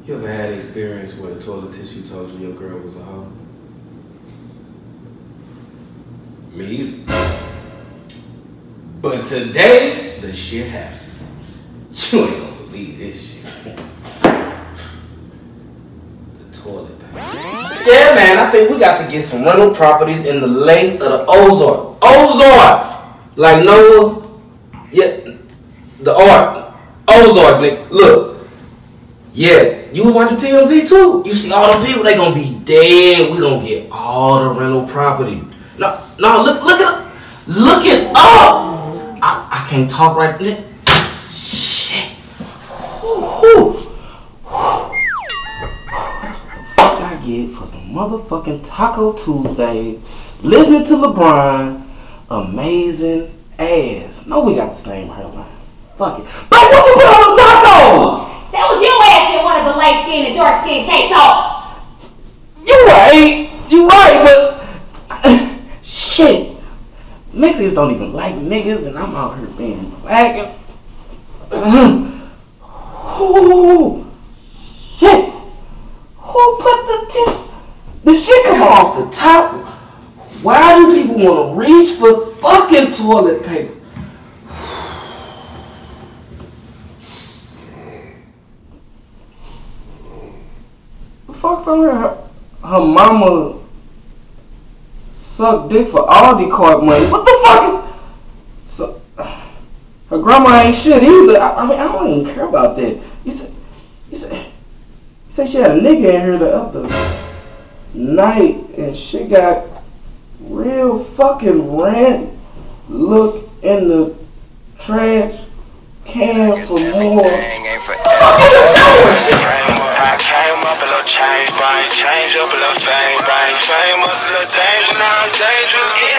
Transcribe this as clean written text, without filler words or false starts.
You ever had an experience where the toilet tissue told you your girl was a hoe? Me either. But today, the shit happened. You ain't gonna believe this shit. The toilet paper. Yeah, man, I think we got to get some rental properties in the lake of the Ozarks. Ozarks! Like Noah, yeah, the art. Ozarks, nigga. Look. Yeah, you was watching TMZ too. You see all the people, they gonna be dead. We gonna get all the rental property. No, look it up. I can't talk right now. Shit. What the fuck I get for some motherfucking Taco Tuesday, listening to LeBron, amazing ass. No, we got the same hairline. Fuck it. But what you put on the taco? That was your ass that wanted the light skin and dark skin case off. You right, but shit. Mexicans don't even like niggas, and I'm out here being black. Oh, shit. Who put the shit come off the top? Why do people want to reach for fucking toilet paper? The fuck's on her mama suck dick for Aldi card money. What the fuck is... So, her grandma ain't shit either. I mean, I don't even care about that. You say she had a nigga in here the other night and she got real fucking rant. Look in the trash can for more. I came up a little change, change up a little fame, famous, a little danger, now I'm dangerous.